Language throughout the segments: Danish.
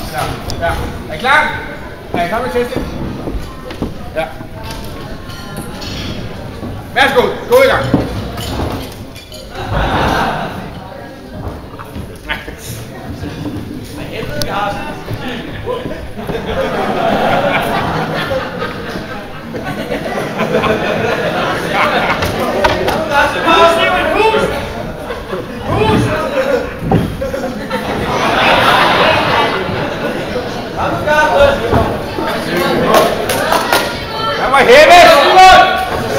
Ja. Er I klar? Ja, kom med testing. Ja. Værsgo, gå i gang. Hvad helvede, vi har Han var hævet, Simon!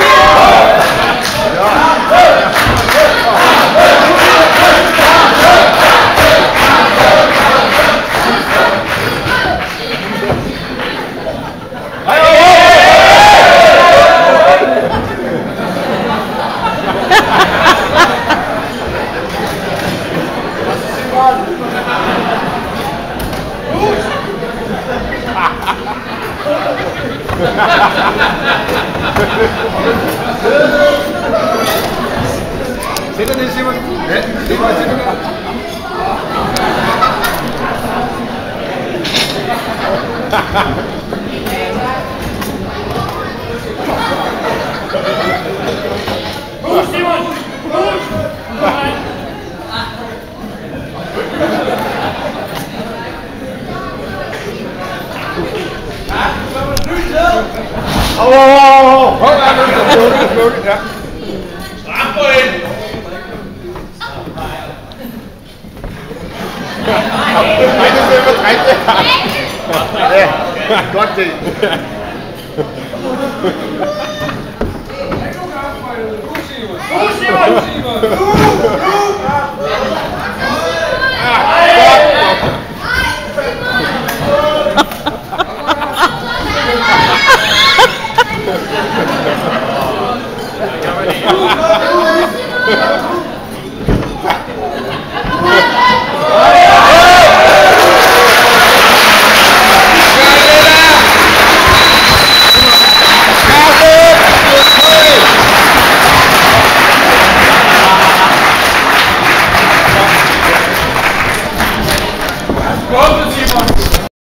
Sæt dig ned, Simon. Ja, det var Simon. Simon! Ja. Stram på den! Nej, det er for træt, det her. Ja, godt det. Simon!